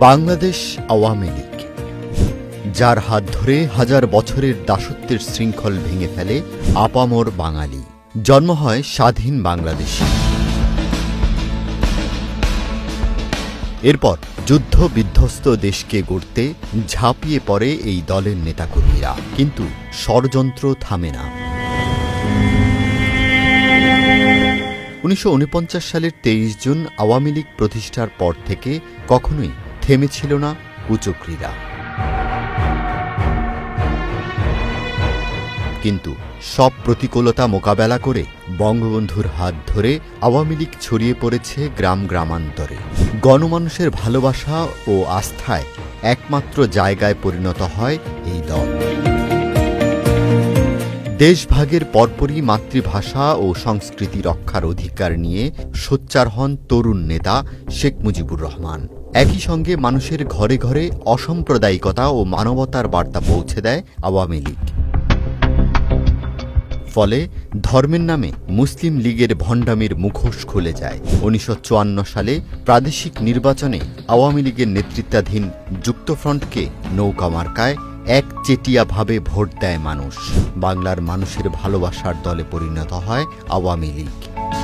বাংলাদেশ আওয়ামী লীগ, যার হাত ধরে হাজার বছরের দাসত্বের শৃঙ্খল ভেঙে ফেলে আপামর বাঙালি। জন্ম হয় স্বাধীন বাংলাদেশে। এরপর যুদ্ধ বিধ্বস্ত দেশকে গড়তে ঝাঁপিয়ে পড়ে এই দলের নেতাকর্মীরা, কিন্তু ষড়যন্ত্র থামে না। 1949 সালের 23 জুন আওয়ামী লীগ প্রতিষ্ঠার পর থেকে কখনোই থেমেছিল না কুচক্রীরা। কিন্তু সব প্রতিকূলতা মোকাবেলা করে বঙ্গবন্ধুর হাত ধরে আওয়ামী লীগ ছড়িয়ে পড়েছে গ্রাম গ্রামান্তরে। গণমানুষের ভালোবাসা ও আস্থায় একমাত্র জায়গায় পরিণত হয় এই দল। দেশভাগের পরপরই মাতৃভাষা ও সংস্কৃতি রক্ষার অধিকার নিয়ে সোচ্চার হন তরুণ নেতা শেখ মুজিবুর রহমান। একই সঙ্গে মানুষের ঘরে ঘরে অসাম্প্রদায়িকতা ও মানবতার বার্তা পৌঁছে দেয় আওয়ামী লীগ। ফলে ধর্মের নামে মুসলিম লীগের ভণ্ডামির মুখোশ খুলে যায়। 1954 সালে প্রাদেশিক নির্বাচনে আওয়ামী লীগের নেতৃত্বাধীন যুক্তফ্রন্টকে নৌকা মার্কায় একচেটিয়াভাবে ভোট দেয় মানুষ। বাংলার মানুষের ভালোবাসার দলে পরিণত হয় আওয়ামী লীগ।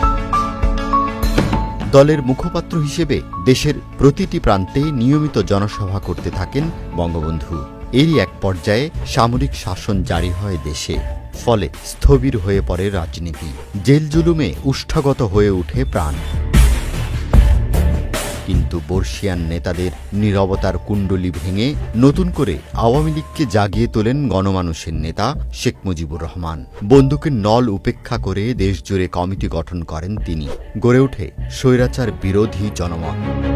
দলের মুখপাত্র হিসেবে দেশের প্রতিটি প্রান্তে নিয়মিত জনসভা করতে থাকেন বঙ্গবন্ধু। এরই এক পর্যায়ে সামরিক শাসন জারি হয় দেশে। ফলে স্থবির হয়ে পড়ে রাজনীতি, জেল জুলুমে উষ্ঠাগত হয়ে ওঠে প্রাণ। কিন্তু বর্ষিয়ান নেতাদের নীরবতার কুণ্ডলী ভেঙে নতুন করে আওয়ামী লীগকে জাগিয়ে তোলেন গণমানুষের নেতা শেখ মুজিবুর রহমান। বন্দুকের নল উপেক্ষা করে দেশজুড়ে কমিটি গঠন করেন তিনি। গড়ে ওঠে স্বৈরাচার বিরোধী জনমত।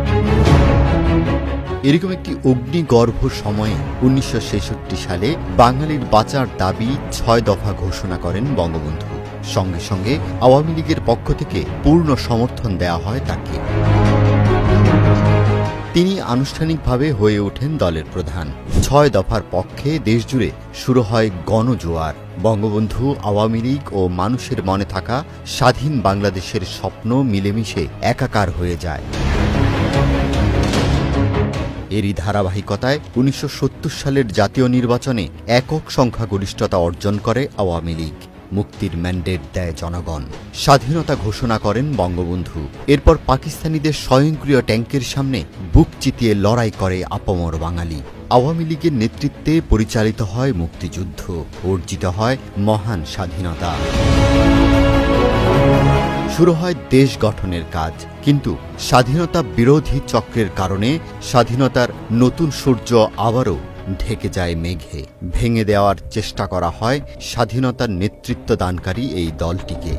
এরকম একটি অগ্নিগর্ভ সময়ে 1966 সালে বাঙালির বাঁচার দাবি 6 দফা ঘোষণা করেন বঙ্গবন্ধু। সঙ্গে সঙ্গে আওয়ামী লীগের পক্ষ থেকে পূর্ণ সমর্থন দেওয়া হয় তাকে। তিনি আনুষ্ঠানিকভাবে হয়ে ওঠেন দলের প্রধান। 6 দফার পক্ষে দেশজুড়ে শুরু হয় গণজোয়ার। বঙ্গবন্ধু, আওয়ামী লীগ ও মানুষের মনে থাকা স্বাধীন বাংলাদেশের স্বপ্ন মিলেমিশে একাকার হয়ে যায়। এরই ধারাবাহিকতায় 1970 সালের জাতীয় নির্বাচনে একক সংখ্যাগরিষ্ঠতা অর্জন করে আওয়ামী লীগ। মুক্তির ম্যান্ডেট দেয় জনগণ। স্বাধীনতা ঘোষণা করেন বঙ্গবন্ধু। এরপর পাকিস্তানিদের স্বয়ংক্রিয় ট্যাঙ্কের সামনে বুক চিতিয়ে লড়াই করে আপামর বাঙালি। আওয়ামী লীগের নেতৃত্বে পরিচালিত হয় মুক্তিযুদ্ধ, অর্জিত হয় মহান স্বাধীনতা। শুরু হয় দেশ গঠনের কাজ। কিন্তু স্বাধীনতা বিরোধী চক্রের কারণে স্বাধীনতার নতুন সূর্য আবারও ঢেকে যায় মেঘে। ভেঙে দেওয়ার চেষ্টা করা হয় স্বাধীনতার নেতৃত্ব দানকারী এই দলটিকে।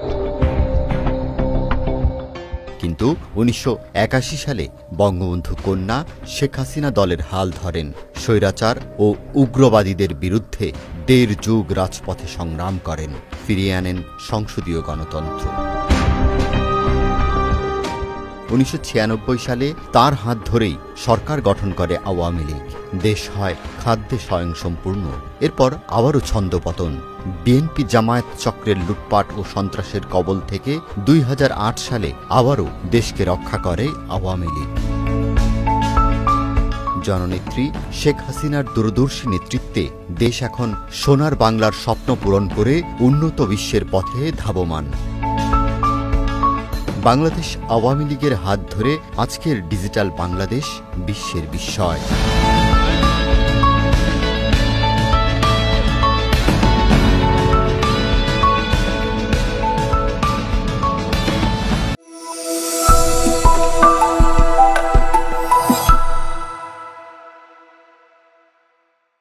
কিন্তু 1981 সালে বঙ্গবন্ধু কন্যা শেখ হাসিনা দলের হাল ধরেন। স্বৈরাচার ও উগ্রবাদীদের বিরুদ্ধে 1.5 যুগ রাজপথে সংগ্রাম করেন। ফিরিয়ে আনেন সংসদীয় গণতন্ত্র। 1996 সালে তার হাত ধরেই সরকার গঠন করে আওয়ামী লীগ। দেশ হয় খাদ্যে স্বয়ংসম্পূর্ণ। এরপর আবারও ছন্দপতন। বিএনপি জামায়াত চক্রের লুটপাট ও সন্ত্রাসের কবল থেকে 2008 সালে আবারও দেশকে রক্ষা করে আওয়ামী লীগ। জননেত্রী শেখ হাসিনার দূরদর্শী নেতৃত্বে দেশ এখন সোনার বাংলার স্বপ্ন পূরণ করে উন্নত বিশ্বের পথে ধাবমান। বাংলাদেশ আওয়ামী লীগের হাত ধরে আজকের ডিজিটাল বাংলাদেশ বিশ্বের বিস্ময়।